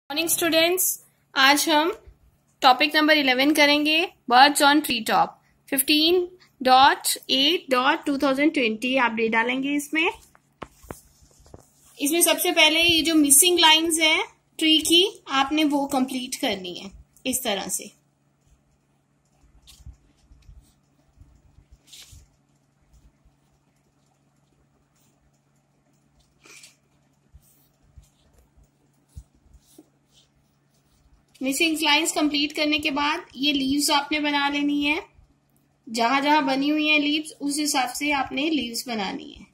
Morning students, आज हम topic number 11 करेंगे, बर्ड्स ऑन ट्री टॉप। 15.8.2020 आप डेट डालेंगे। इसमें सबसे पहले ये जो मिसिंग लाइंस हैं ट्री की, आपने वो कंप्लीट करनी है इस तरह से। मिसिंग लाइंस कंप्लीट करने के बाद ये लीव्स आपने बना लेनी है। जहां जहां बनी हुई है लीव्स, उस हिसाब से आपने लीव्स बनानी है।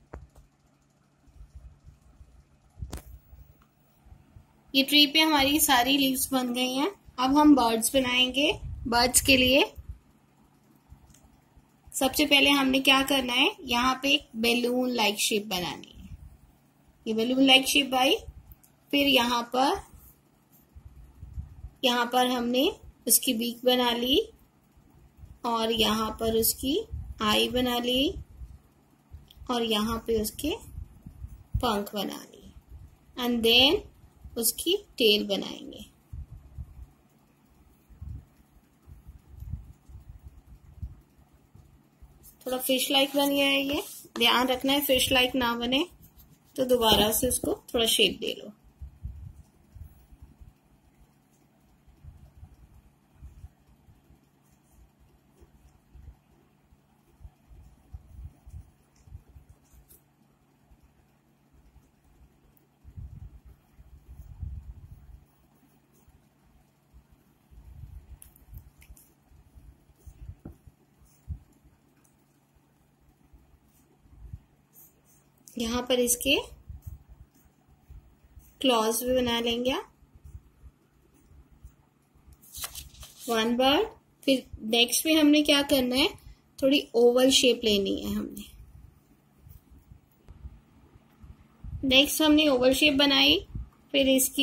ये ट्री पे हमारी सारी लीव्स बन गई हैं। अब हम बर्ड्स बनाएंगे। बर्ड्स के लिए सबसे पहले हमने क्या करना है, यहाँ पे एक बैलून लाइक शेप बनानी है। ये बैलून लाइक शेप आई। फिर यहाँ पर हमने उसकी बीक बना ली और यहाँ पर उसकी आई बना ली और यहाँ पे उसके पंख बना ली एंड देन उसकी टेल बनाएंगे। थोड़ा फिश लाइक बन गया है। ये ध्यान रखना है फिश लाइक ना बने, तो दोबारा से उसको थोड़ा शेप दे लो। यहाँ पर इसके क्लॉज भी बना लेंगे वन बर्ड। फिर नेक्स्ट में हमने क्या करना है, थोड़ी ओवल शेप लेनी है हमने। नेक्स्ट हमने ओवल शेप बनाई। फिर इसके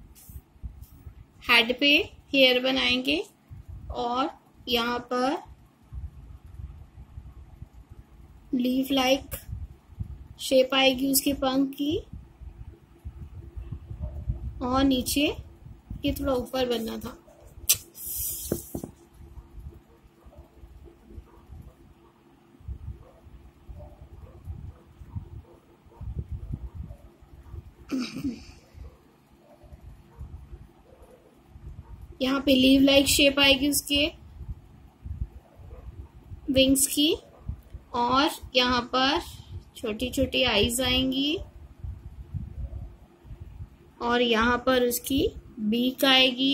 हेड पे हेयर बनाएंगे और यहाँ पर लीफ लाइक शेप आएगी उसके पंख की, और नीचे ये थोड़ा ऊपर बनना था। यहाँ पे लीव लाइक शेप आएगी उसके विंग्स की, और यहाँ पर छोटी छोटी आईज आएंगी और यहाँ पर उसकी बीक आएगी।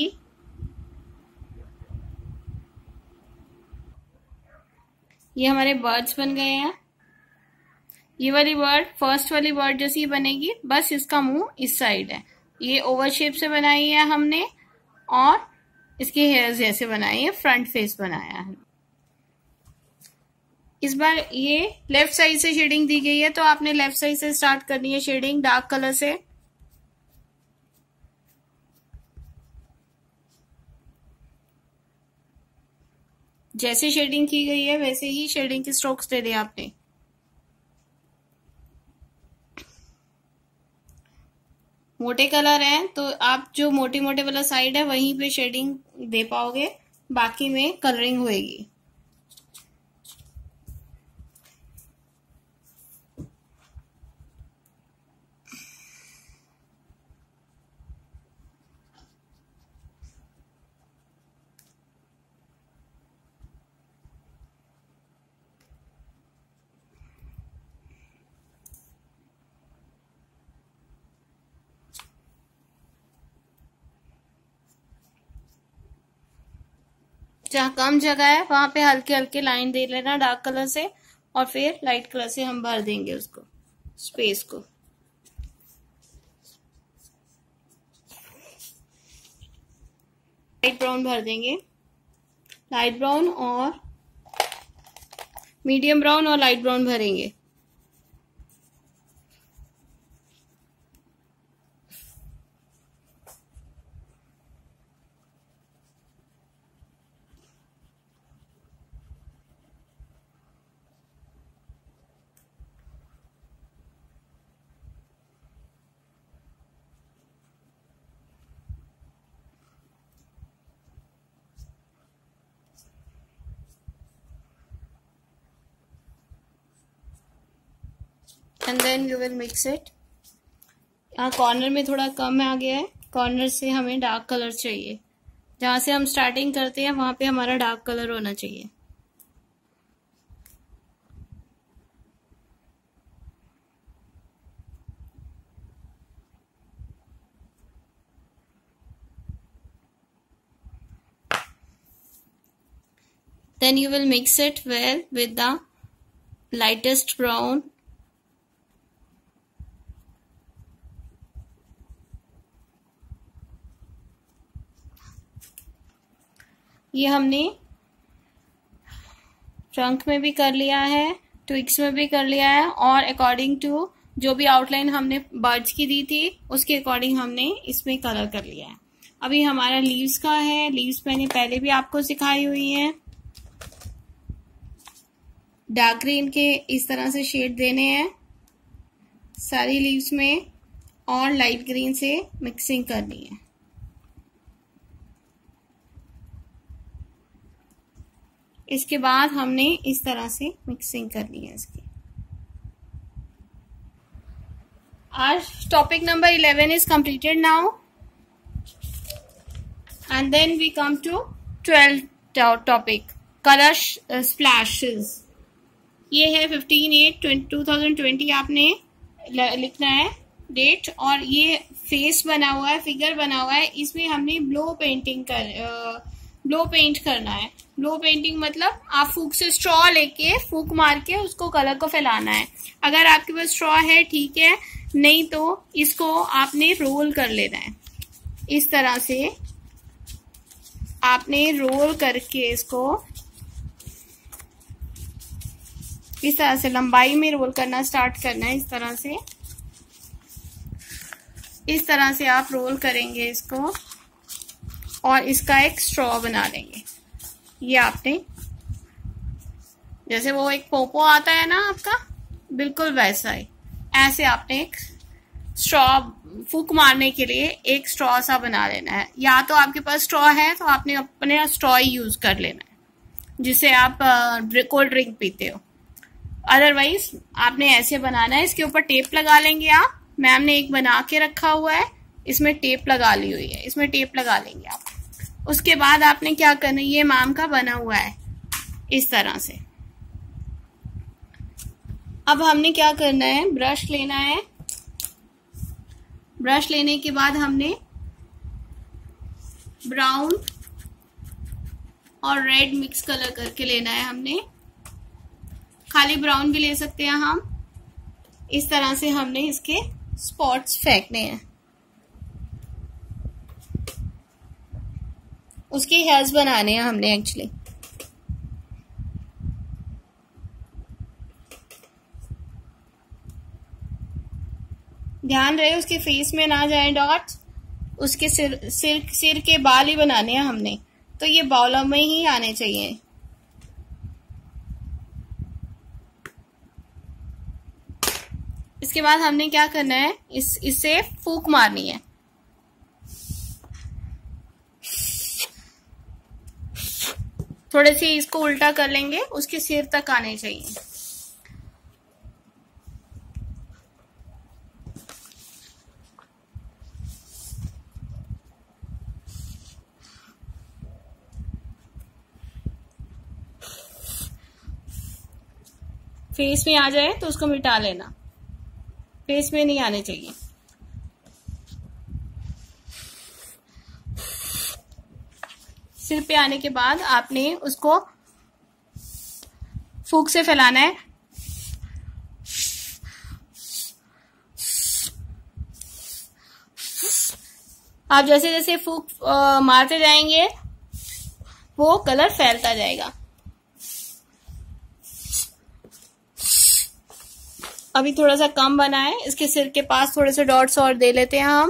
ये हमारे बर्ड्स बन गए हैं। ये वाली बर्ड, फर्स्ट वाली बर्ड जैसी बनेगी, बस इसका मुंह इस साइड है। ये ओवल शेप से बनाई है हमने और इसके हेयर्स जैसे बनाए हैं, फ्रंट फेस बनाया है। इस बार ये लेफ्ट साइड से शेडिंग दी गई है, तो आपने लेफ्ट साइड से स्टार्ट करनी है शेडिंग डार्क कलर से। जैसे शेडिंग की गई है वैसे ही शेडिंग की स्ट्रोक्स दे दिए आपने। मोटे कलर हैं तो आप जो मोटे मोटे वाला साइड है वहीं पे शेडिंग दे पाओगे, बाकी में कलरिंग होएगी। जहाँ कम जगह है वहां पे हल्के हल्के लाइन दे लेना डार्क कलर से, और फिर लाइट कलर से हम भर देंगे उसको, स्पेस को। लाइट ब्राउन भर देंगे, लाइट ब्राउन और मीडियम ब्राउन और लाइट ब्राउन भरेंगे। And then you will mix it. यहाँ कॉर्नर में थोड़ा कम आ गया है, कॉर्नर से हमें डार्क कलर चाहिए। जहां से हम स्टार्टिंग करते हैं वहां पे हमारा डार्क कलर होना चाहिए। Then you will mix it well with the lightest brown. ये हमने ट्रंक में भी कर लिया है, ट्विग्स में भी कर लिया है, और अकॉर्डिंग टू जो भी आउटलाइन हमने बर्ड्स की दी थी उसके अकॉर्डिंग हमने इसमें कलर कर लिया है। अभी हमारा लीव्स का है। लीव्स मैंने पहले भी आपको सिखाई हुई है। डार्क ग्रीन के इस तरह से शेड देने हैं सारी लीव्स में, और लाइट ग्रीन से मिक्सिंग करनी है। इसके बाद हमने इस तरह से मिक्सिंग करनी है इसकी। आज topic number 11 is completed now, and then we come to 12th topic, colour splashes. ये है 15/8/2020 आपने लिखना है डेट, और ये फेस बना हुआ है, फिगर बना हुआ है। इसमें हमने ब्लो पेंट करना है। ब्लो पेंटिंग मतलब आप फूक से स्ट्रॉ लेके फूक मार के उसको कलर को फैलाना है। अगर आपके पास स्ट्रॉ है ठीक है, नहीं तो इसको आपने रोल कर लेना है। इस तरह से आपने रोल करके इसको इस तरह से लंबाई में रोल करना स्टार्ट करना है। इस तरह से आप रोल करेंगे इसको, और इसका एक स्ट्रॉ बना लेंगे। ये आपने जैसे वो एक पोपो आता है ना आपका, बिल्कुल वैसा ही ऐसे आपने एक स्ट्रॉ फूक मारने के लिए एक स्ट्रॉ सा बना लेना है। या तो आपके पास स्ट्रॉ है तो आपने अपने स्ट्रॉ ही यूज कर लेना है जिससे आप कोल्ड ड्रिंक पीते हो। अदरवाइज आपने ऐसे बनाना है। इसके ऊपर टेप लगा लेंगे आप। मैम ने एक बना के रखा हुआ है, इसमें टेप लगा ली हुई है, इसमें टेप लगा लेंगे आप। उसके बाद आपने क्या करना है, ये मैम का बना हुआ है इस तरह से। अब हमने क्या करना है, ब्रश लेना है। ब्रश लेने के बाद हमने ब्राउन और रेड मिक्स कलर करके लेना है। हमने खाली ब्राउन भी ले सकते हैं हम। इस तरह से हमने इसके स्पॉट्स फेंकने हैं, उसके हेयर्स बनाने हैं हमने एक्चुअली। ध्यान रहे उसके फेस में ना जाए डॉट्स, उसके सिर के बाल ही बनाने हैं हमने, तो ये बालों में ही आने चाहिए। इसके बाद हमने क्या करना है, इससे फूक मारनी है। थोड़े से इसको उल्टा कर लेंगे, उसके सिर तक आने चाहिए। फेस में आ जाए तो उसको मिटा लेना, फेस में नहीं आने चाहिए। सिर पे आने के बाद आपने उसको फूक से फैलाना है। आप जैसे जैसे फूक मारते जाएंगे वो कलर फैलता जाएगा। अभी थोड़ा सा कम बना है, इसके सिर के पास थोड़े से डॉट्स और दे लेते हैं हम।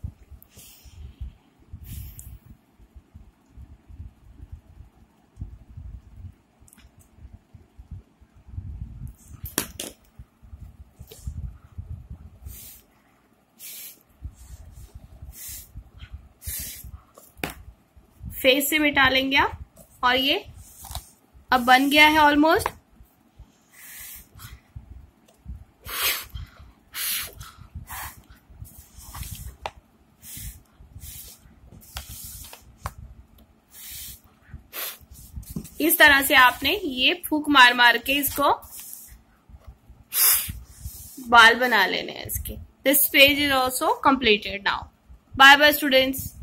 फेस से मिटा लेंगे आप, और ये अब बन गया है ऑलमोस्ट। इस तरह से आपने ये फूक मार मार के इसको बाल बना लेने हैं इसके। This page is also completed now. Bye bye students.